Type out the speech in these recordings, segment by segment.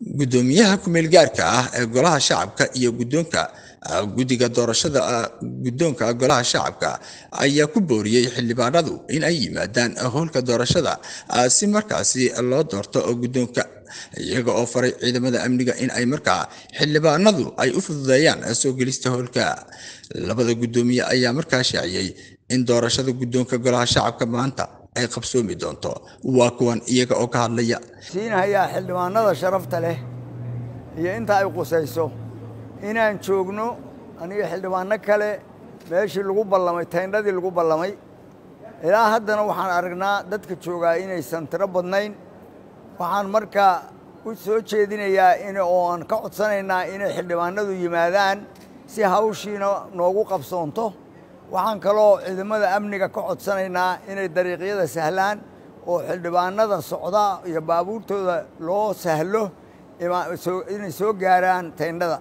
gudoomiyaha ku-meel gaarka ah ee golaha shacabka iyo guddoonka guddiga doorashada guddoonka golaha shacabka ayaa ku booriyey xildhibaanadu in ay yimaadaan howlka doorashada si markaasi loo doorto guddoonka, iyaga oo faray ciidamada amniga in ay markaa xildhibaanadu ay u fududeeyaan soo gelista howlka. Labada gudoomiye ayaa markaa shaaciyey in doorashada guddoonka golaha shacabka maanta ay qabsoomi doonto. Waa kuwan iyaga oo ka hadlaya. siinaya xildhibaanada sharafta leh iyo inta ay qusayso inaan joogno aniga xildhibaano kale meeshii lagu ballamay tayndadii lagu ballamay. ilaa haddana waxaan aragnaa dadka joogaa inaysan tiro badnayn. waxaan markaa u soo jeedinayaa oo aan ka codsanaynaa inay xildhibaanadu yimaadaan si hawshiina noogu qabsoonto. waxaan kaloo ciidamada amniga ka codsanaynaa inay dariiqyada sahlaan oo xildhibaanada socda iyo baabuurtooda loo sahlo inay soo gaaraan tayndhada.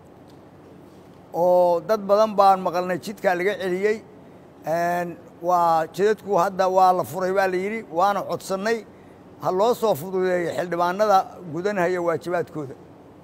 oo dad badan baan maqalnay jidkaa laga celiyey. waa jidadku hadda waa la furay baa la yidhi, waana codsannay ha loo soo fududeeyo xildhibaanada gudanhaya waajibaadkooda.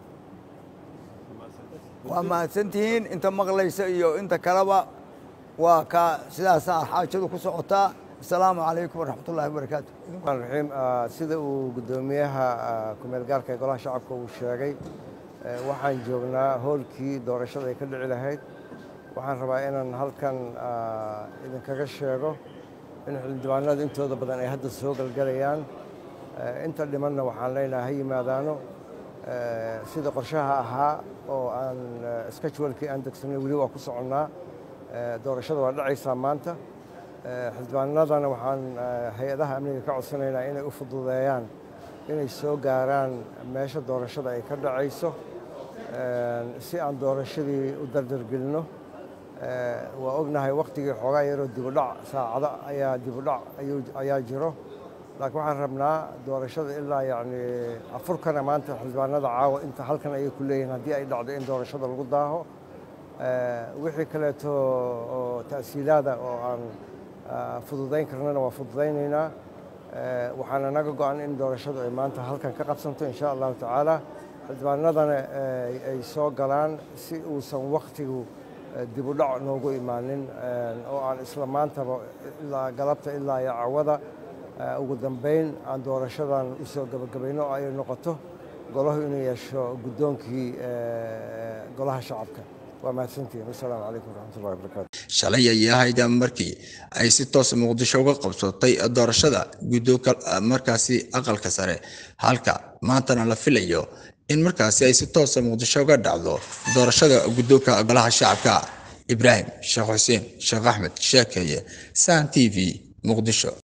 waa mahadsantihiin inta maqlaysa iyo inta kaleba. waa ka sidaasaa xaajadu ku socotaa. asalaamu calaykum waraxmatullaahi wabarakaatu. raxiim sida uu guddoomiyaha ku-meel gaarka ee golaha shacabka uu sheegay, waxaan joognaa howlkii doorashada ay ka dhici lahayd. waxaan rabaa inaan halkan idinkaga sheego in xildhibaanada intooda badan ay hadda soo galgalayaan. inta dhimanna waxaan leenahay ha yimaadaano sida qorshaha ahaa oo aan schedulekii aan degsanay weli waa ku soconnaa. doorashada waa dhacaysaa maanta. xildhibaanadana waxaan hay-adaha amniga ka codsanaynaa inay u fududeeyaan inay soo gaaraan meesha doorashada ay ka dhacayso si aan doorashadii u dardargelino. waa ognahay wakhtigii xoogaa yaroo dibudhac saacado ayaa jiro, laakiin waxaan rabnaa doorashada ilaa yacni afurkana maanta xildhibaanada caawa inta halkan ayay ku leeyihiin haddii ay dhacdo in doorashada lagu daaho. wixii kaleeto oo ta'siilaada oo aan fududayn karnana waa fududaynaynaa. waxaana naga go'an in doorashadu ay maanta halkan ka qabsanto insha allahu tacaala. xildhibaanadana ay soo galaan si uusan wakhtigu dibudhac noogu imaanin oo aan isla maantaba ilaa galabta ilaa iyo cawada ugu dambayn aan doorashadan u soo gabagabayno oo ay noqoto golahu inuu yeesho guddoonkii golaha shacabka. waa mahadsantihiin. wasalaamu calaykum waraxmatullahi wabarakaatu. Shalay ayay ahayd markii ay si toos Muqdisho uga qabsatay doorashada guddoonka markaasi aqalka sare, halka maantana la filayo in markaasi ay si toos Muqdisho uga dhacdo doorashada guddoonka golaha shacabka. Ibraahim Sheekh Xuseen Sheekh Axmed Sheekeye, SAN TV, Muqdisho.